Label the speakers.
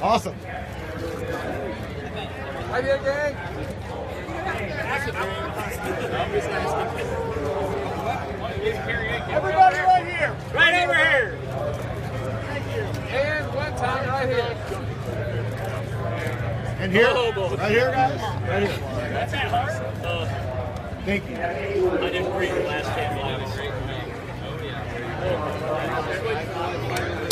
Speaker 1: Awesome.
Speaker 2: Hi there, gang. Everybody right here.
Speaker 3: Right over here.
Speaker 2: Thank you. And one time right here.
Speaker 1: And here?
Speaker 3: Oh, boy.
Speaker 1: Right here, guys? Right here.
Speaker 3: That's that hard.
Speaker 1: Thank you.
Speaker 3: I didn't read the last 10 minutes.